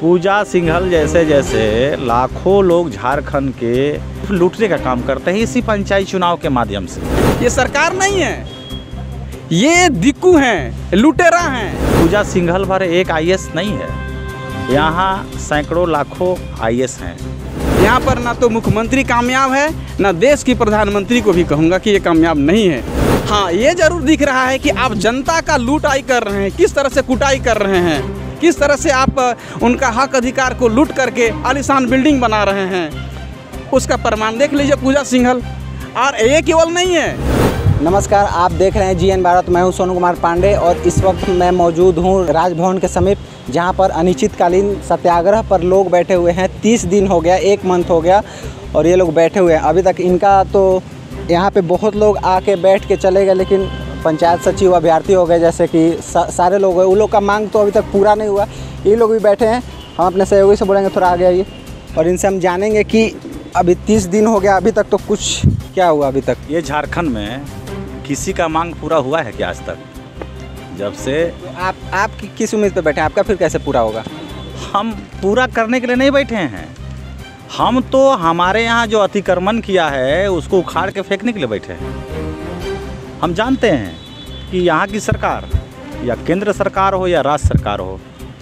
पूजा सिंघल जैसे जैसे लाखों लोग झारखंड के लूटने का काम करते हैं इसी पंचायत चुनाव के माध्यम से। ये सरकार नहीं है, ये दिक्कू हैं, लुटेरा हैं। पूजा सिंघल भर एक आईएएस नहीं है, यहाँ सैकड़ों लाखों आईएएस हैं। यहाँ पर ना तो मुख्यमंत्री कामयाब है, ना देश की प्रधानमंत्री को भी कहूँगा कि ये कामयाब नहीं है। हाँ, ये जरूर दिख रहा है कि आप जनता का लूटाई कर रहे हैं, किस तरह से कुटाई कर रहे हैं, किस तरह से आप उनका हक अधिकार को लूट करके आलीशान बिल्डिंग बना रहे हैं। उसका प्रमाण देख लीजिए पूजा सिंघल। और ये केवल नहीं है। नमस्कार, आप देख रहे हैं जीएन भारत। मैं हूं सोनू कुमार पांडे और इस वक्त मैं मौजूद हूं राजभवन के समीप, जहां पर अनिश्चितकालीन सत्याग्रह पर लोग बैठे हुए हैं। 30 दिन हो गया, 1 मंथ हो गया और ये लोग बैठे हुए हैं। अभी तक इनका तो यहाँ पे बहुत लोग आके बैठ के चले गए, लेकिन पंचायत सचिव अभ्यर्थी हो गए जैसे कि सारे लोग हैं, उन लोग का मांग तो अभी तक पूरा नहीं हुआ। ये लोग भी बैठे हैं। हम अपने सहयोगी से बोलेंगे थोड़ा आगे आइए और इनसे हम जानेंगे कि अभी 30 दिन हो गया, अभी तक तो कुछ क्या हुआ अभी तक। ये झारखंड में किसी का मांग पूरा हुआ है क्या आज तक? जब से तो आप किस उम्मीद पे बैठे हैं? आपका फिर कैसे पूरा होगा? हम पूरा करने के लिए नहीं बैठे हैं, हम तो हमारे यहाँ जो अतिक्रमण किया है उसको उखाड़ के फेंकने के लिए बैठे हैं। हम जानते हैं कि यहाँ की सरकार या केंद्र सरकार हो या राज्य सरकार हो,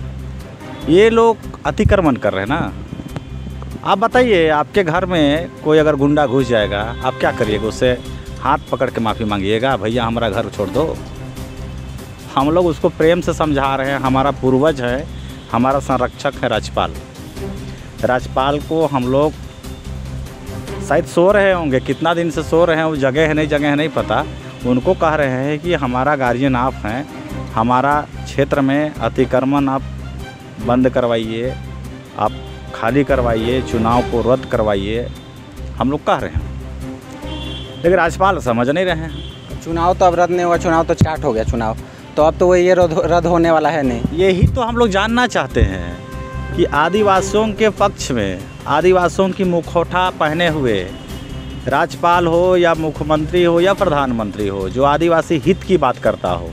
ये लोग अतिक्रमण कर रहे हैं ना। आप बताइए, आपके घर में कोई अगर गुंडा घुस जाएगा, आप क्या करिएगा? उससे हाथ पकड़ के माफ़ी मांगिएगा, भैया हमारा घर छोड़ दो। हम लोग उसको प्रेम से समझा रहे हैं। हमारा पूर्वज है, हमारा संरक्षक है राज्यपाल। राज्यपाल को हम लोग शायद सो रहे होंगे, कितना दिन से सो रहे हैं, वो जगह है नहीं पता। उनको कह रहे हैं कि हमारा गार्जियन आप हैं, हमारा क्षेत्र में अतिक्रमण आप बंद करवाइए, आप खाली करवाइए, चुनाव को रद्द करवाइए। हम लोग कह रहे हैं, लेकिन राज्यपाल समझ नहीं रहे हैं। चुनाव तो अब रद्द नहीं हुआ, चुनाव तो चार्ट हो गया चुनाव, तो अब तो वो ये रद्द होने वाला है नहीं। यही तो हम लोग जानना चाहते हैं कि आदिवासियों के पक्ष में, आदिवासियों की मुखौटा पहने हुए राज्यपाल हो या मुख्यमंत्री हो या प्रधानमंत्री हो, जो आदिवासी हित की बात करता हो,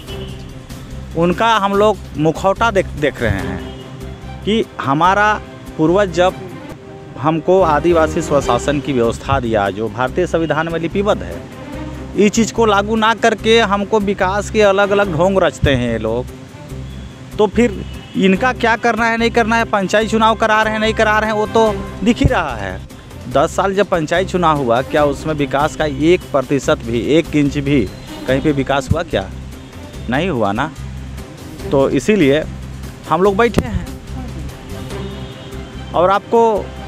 उनका हम लोग मुखौटा देख रहे हैं कि हमारा पूर्वज जब हमको आदिवासी स्वशासन की व्यवस्था दिया, जो भारतीय संविधान में लिपिबद्ध है, इस चीज़ को लागू ना करके हमको विकास के अलग अलग ढोंग रचते हैं ये लोग। तो फिर इनका क्या करना है, नहीं करना है? पंचायत चुनाव करा रहे हैं, नहीं करा रहे हैं, वो तो दिख ही रहा है। 10 साल जब पंचायत चुनाव हुआ, क्या उसमें विकास का 1% भी, 1 इंच भी कहीं पे विकास हुआ? क्या नहीं हुआ ना। तो इसीलिए हम लोग बैठे हैं। और आपको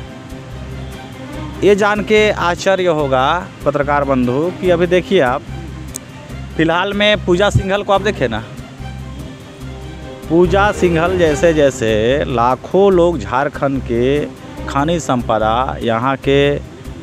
ये जान के आश्चर्य होगा पत्रकार बंधु कि अभी देखिए आप, फिलहाल में पूजा सिंघल को आप देखें ना, पूजा सिंघल जैसे जैसे लाखों लोग झारखंड के खनिज संपदा, यहाँ के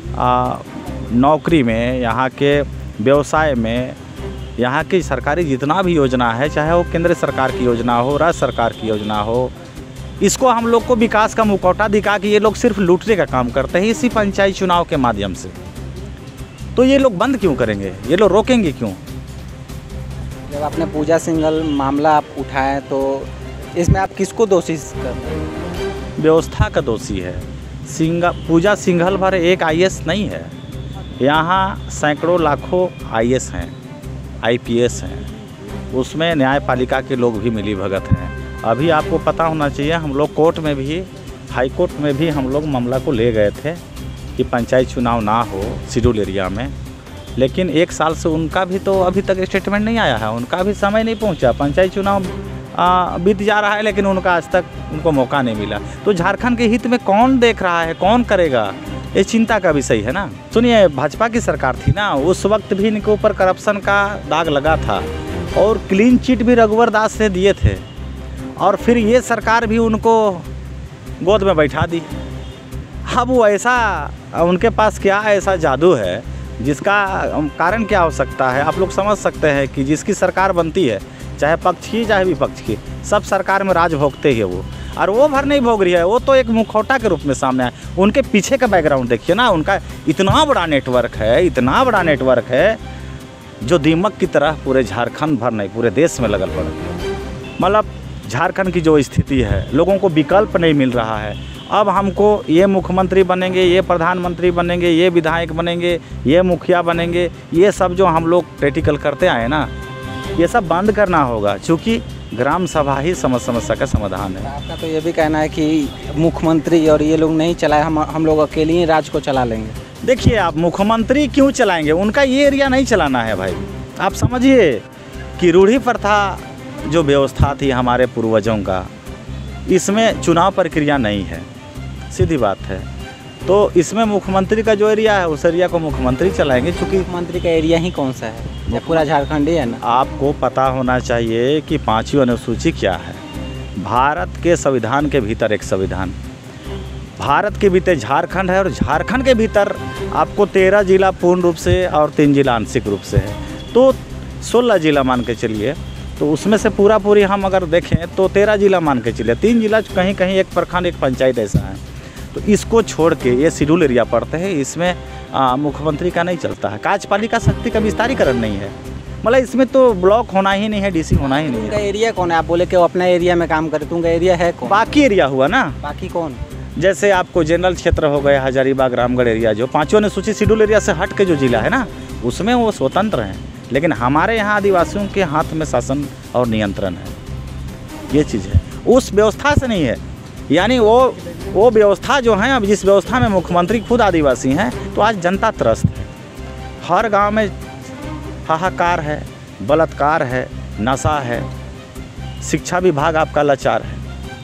नौकरी में, यहाँ के व्यवसाय में, यहाँ की सरकारी जितना भी योजना है, चाहे वो केंद्र सरकार की योजना हो, राज्य सरकार की योजना हो, इसको हम लोग को विकास का मुखौटा दिखा कि ये लोग सिर्फ लूटने का काम करते हैं इसी पंचायत चुनाव के माध्यम से। तो ये लोग बंद क्यों करेंगे? ये लोग रोकेंगे क्यों? जब आपने पूजा सिंघल मामला आप उठाएं तो इसमें आप किसको दोषी करते हैं? व्यवस्था का दोषी है। पूजा सिंघल भर एक आईएएस नहीं है, यहाँ सैकड़ों लाखों आईएएस हैं, आईपीएस हैं, उसमें न्यायपालिका के लोग भी मिली भगत हैं। अभी आपको पता होना चाहिए, हम लोग कोर्ट में भी, हाई कोर्ट में भी हम लोग मामला को ले गए थे कि पंचायत चुनाव ना हो शेड्यूल एरिया में, लेकिन 1 साल से उनका भी तो अभी तक स्टेटमेंट नहीं आया है, उनका भी समय नहीं पहुंचा। पंचायत चुनाव बीत जा रहा है, लेकिन उनका आज तक उनको मौका नहीं मिला। तो झारखंड के हित में कौन देख रहा है, कौन करेगा? ये चिंता का विषय है ना। सुनिए, भाजपा की सरकार थी ना, उस वक्त भी इनके ऊपर करप्शन का दाग लगा था और क्लीन चिट भी रघुवर दास ने दिए थे, और फिर ये सरकार भी उनको गोद में बैठा दी। अब वो ऐसा, उनके पास क्या ऐसा जादू है जिसका कारण क्या हो सकता है? आप लोग समझ सकते हैं कि जिसकी सरकार बनती है, चाहे पक्ष की चाहे विपक्ष की, सब सरकार में राज भोगते ही वो, और वो भर नहीं भोग रही है, वो तो एक मुखौटा के रूप में सामने आए। उनके पीछे का बैकग्राउंड देखिए ना, उनका इतना बड़ा नेटवर्क है, इतना बड़ा नेटवर्क है, जो दीमक की तरह पूरे झारखंड भर नहीं, पूरे देश में लगल पड़े। मतलब झारखंड की जो स्थिति है, लोगों को विकल्प नहीं मिल रहा है। अब हमको ये मुख्यमंत्री बनेंगे, ये प्रधानमंत्री बनेंगे, ये विधायक बनेंगे, ये मुखिया बनेंगे, ये सब जो हम लोग प्रैक्टिकल करते आए ना, ये सब बंद करना होगा, क्योंकि ग्राम सभा ही समस्या का समाधान है। आपका तो ये भी कहना है कि मुख्यमंत्री और ये लोग नहीं चलाए, हम लोग अकेले ही राज को चला लेंगे। देखिए, आप मुख्यमंत्री क्यों चलाएंगे, उनका ये एरिया नहीं चलाना है भाई। आप समझिए कि रूढ़ी प्रथा जो व्यवस्था थी हमारे पूर्वजों का, इसमें चुनाव प्रक्रिया नहीं है, सीधी बात है। तो इसमें मुख्यमंत्री का जो एरिया है उस एरिया को मुख्यमंत्री चलाएंगे, क्योंकि मुख्यमंत्री का एरिया ही कौन सा है, या पूरा झारखंड ही है ना। आपको पता होना चाहिए कि 5वीं अनुसूची क्या है। भारत के संविधान के भीतर एक संविधान, भारत के भीतर झारखंड है, और झारखंड के भीतर आपको 13 जिला पूर्ण रूप से और 3 जिला आंशिक रूप से है, तो 16 जिला मान के चलिए। तो उसमें से पूरी हम अगर देखें तो 13 जिला मान के चलिए, 3 जिला कहीं कहीं एक प्रखंड एक पंचायत ऐसा है। तो इसको छोड़ के ये शेड्यूल एरिया पड़ते हैं, इसमें मुख्यमंत्री का नहीं चलता है। कार्यपालिका शक्ति का विस्तारीकरण नहीं है, मतलब इसमें तो ब्लॉक होना ही नहीं है, डीसी होना ही नहीं उनका है। एरिया कौन है? आप बोले कि वो अपना एरिया में काम करे, तो उनका एरिया है कौन? बाकी एरिया हुआ ना, बाकी कौन? जैसे आपको जनरल क्षेत्र हो गए, हजारीबाग, रामगढ़ एरिया, जो 5वीं अनुसूची शेड्यूल एरिया से हट के जो जिला है ना, उसमें वो स्वतंत्र हैं। लेकिन हमारे यहाँ आदिवासियों के हाथ में शासन और नियंत्रण है, ये चीज़ है, उस व्यवस्था से नहीं है। यानी वो व्यवस्था जो है, अब जिस व्यवस्था में मुख्यमंत्री खुद आदिवासी हैं, तो आज जनता त्रस्त है। हर गांव में हाहाकार है, बलात्कार है, नशा है, शिक्षा विभाग आपका लाचार है।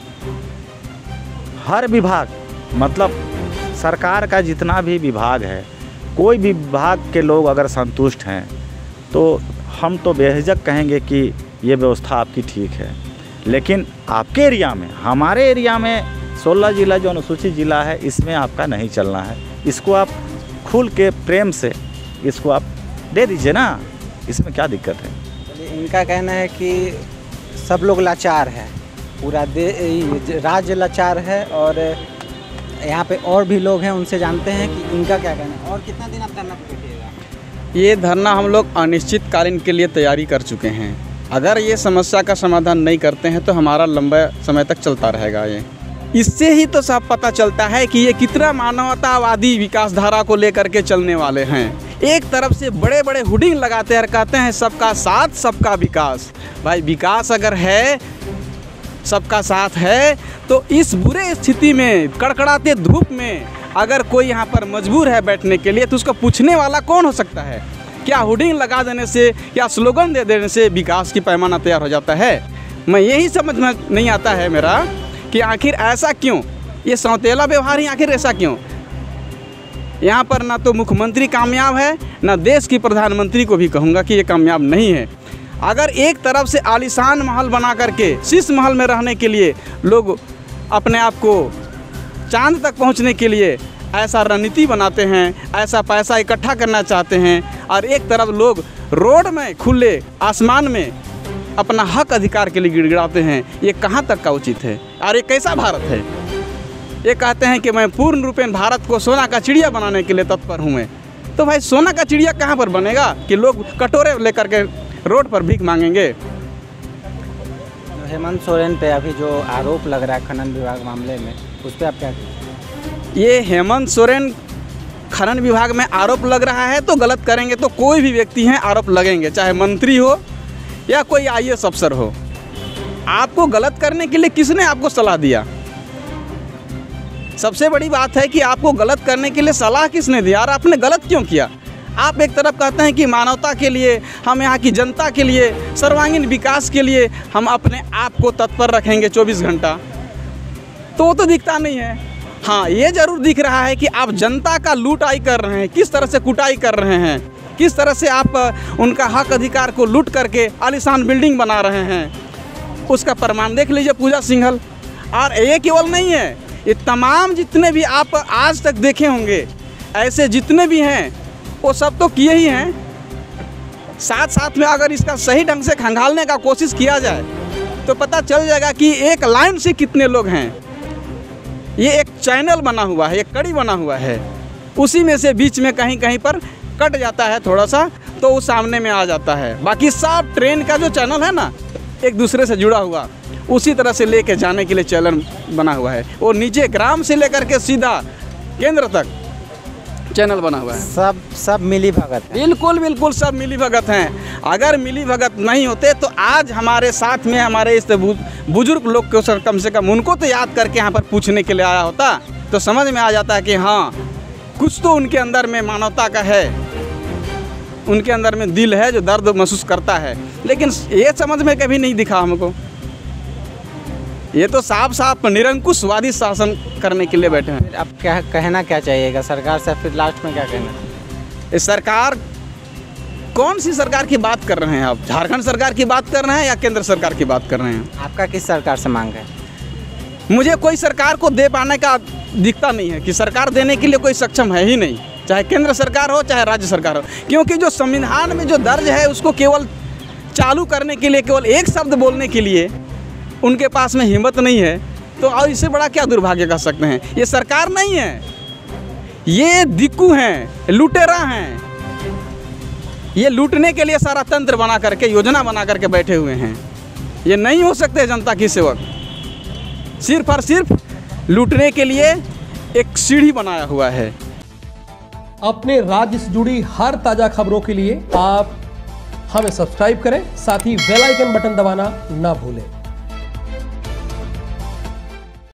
हर विभाग, मतलब सरकार का जितना भी विभाग है, कोई भी विभाग के लोग अगर संतुष्ट हैं तो हम तो बेहिचक कहेंगे कि ये व्यवस्था आपकी ठीक है। लेकिन आपके एरिया में, हमारे एरिया में 16 जिला जो अनुसूचित जिला है, इसमें आपका नहीं चलना है। इसको आप खुल के प्रेम से इसको आप दे दीजिए ना, इसमें क्या दिक्कत है। इनका कहना है कि सब लोग लाचार है, पूरा राज्य लाचार है, और यहाँ पे और भी लोग हैं, उनसे जानते हैं कि इनका क्या कहना है। और कितना दिन आप धरना पे बैठिएगा? ये धरना हम लोग अनिश्चितकालीन के लिए तैयारी कर चुके हैं। अगर ये समस्या का समाधान नहीं करते हैं तो हमारा लंबा समय तक चलता रहेगा। ये इससे ही तो सब पता चलता है कि ये कितना मानवतावादी विकास धारा को लेकर के चलने वाले हैं। एक तरफ से बड़े बड़े हुडिंग लगाते हैं और कहते हैं सबका साथ सबका विकास। भाई विकास अगर है, सबका साथ है, तो इस बुरे स्थिति में, कड़कड़ाते धूप में अगर कोई यहाँ पर मजबूर है बैठने के लिए, तो उसको पूछने वाला कौन हो सकता है? क्या हुडिंग लगा देने से, क्या स्लोगन दे देने से विकास की पैमाना तैयार हो जाता है? मैं यही समझ में नहीं आता है मेरा कि आखिर ऐसा क्यों, ये सौतेला व्यवहार ही आखिर ऐसा क्यों? यहाँ पर ना तो मुख्यमंत्री कामयाब है, ना देश की प्रधानमंत्री को भी कहूँगा कि ये कामयाब नहीं है। अगर एक तरफ से आलीशान महल बना करके शीश महल में रहने के लिए लोग अपने आप को चांद तक पहुंचने के लिए ऐसा रणनीति बनाते हैं, ऐसा पैसा इकट्ठा करना चाहते हैं, और एक तरफ लोग रोड में, खुले आसमान में अपना हक अधिकार के लिए गिड़गिड़ाते हैं, ये कहाँ तक का उचित है? और ये कैसा भारत है? ये कहते हैं कि मैं पूर्ण रूपेण भारत को सोना का चिड़िया बनाने के लिए तत्पर हूँ मैं। तो भाई सोना का चिड़िया कहाँ पर बनेगा कि लोग कटोरे लेकर के रोड पर भीख मांगेंगे? हेमंत सोरेन पे अभी जो आरोप लग रहा है खनन विभाग मामले में, उस पर आप क्या कहेंगे? ये हेमंत सोरेन खनन विभाग में आरोप लग रहा है तो गलत करेंगे तो कोई भी व्यक्ति हैं आरोप लगेंगे, चाहे मंत्री हो या कोई IAS अफसर हो। आपको गलत करने के लिए किसने आपको सलाह दिया? सबसे बड़ी बात है कि आपको गलत करने के लिए सलाह किसने दिया और आपने गलत क्यों किया? आप एक तरफ कहते हैं कि मानवता के लिए, हम यहाँ की जनता के लिए, सर्वांगीण विकास के लिए हम अपने आप को तत्पर रखेंगे 24 घंटा, तो वो तो दिखता नहीं है। हाँ, ये ज़रूर दिख रहा है कि आप जनता का लूटाई कर रहे हैं, किस तरह से कुटाई कर रहे हैं, किस तरह से आप उनका हक अधिकार को लूट करके आलीशान बिल्डिंग बना रहे हैं। उसका प्रमाण देख लीजिए पूजा सिंघल। और ये केवल नहीं है, ये तमाम जितने भी आप आज तक देखे होंगे, ऐसे जितने भी हैं वो सब तो किए ही हैं। साथ साथ में अगर इसका सही ढंग से खंगालने का कोशिश किया जाए तो पता चल जाएगा कि एक लाइन से कितने लोग हैं। ये एक चैनल बना हुआ है, एक कड़ी बना हुआ है, उसी में से बीच में कहीं कहीं पर कट जाता है थोड़ा सा, तो वो सामने में आ जाता है। बाकी सब ट्रेन का जो चैनल है ना, एक दूसरे से जुड़ा हुआ, उसी तरह से लेके जाने के लिए चैनल बना हुआ है। और नीचे ग्राम से लेकर के सीधा केंद्र तक चैनल बना हुआ है। सब मिली भगत है। बिल्कुल बिल्कुल सब मिली भगत हैं। अगर मिली भगत नहीं होते तो आज हमारे साथ में हमारे इस बुजुर्ग लोग को कम से कम उनको तो याद करके यहाँ पर पूछने के लिए आया होता, तो समझ में आ जाता है कि हाँ कुछ तो उनके अंदर में मानवता का है, उनके अंदर में दिल है जो दर्द महसूस करता है। लेकिन ये समझ में कभी नहीं दिखा हमको। ये तो साफ साफ निरंकुशवादी शासन करने के लिए बैठे हैं। अब क्या कहना क्या चाहिएगा सरकार से, फिर लास्ट में क्या कहना? इस सरकार, कौन सी सरकार की बात कर रहे हैं आप? झारखंड सरकार की बात कर रहे हैं या केंद्र सरकार की बात कर रहे हैं? आपका किस सरकार से मांग है? मुझे कोई सरकार को दे पाने का दिखता नहीं है कि सरकार देने के लिए कोई सक्षम है ही नहीं, चाहे केंद्र सरकार हो चाहे राज्य सरकार हो। क्योंकि जो संविधान में जो दर्ज है उसको केवल चालू करने के लिए, केवल एक शब्द बोलने के लिए उनके पास में हिम्मत नहीं है, तो और इससे बड़ा क्या दुर्भाग्य कर सकते हैं? ये सरकार नहीं है, ये दिक्कू हैं, लुटेरा हैं। ये लूटने के लिए सारा तंत्र बना करके, योजना बना करके बैठे हुए हैं। ये नहीं हो सकते जनता की सेवक, सिर्फ और सिर्फ लूटने के लिए एक सीढ़ी बनाया हुआ है। अपने राज्य से जुड़ी हर ताज़ा खबरों के लिए आप हमें सब्सक्राइब करें, साथ ही बेल आइकन बटन दबाना ना भूलें।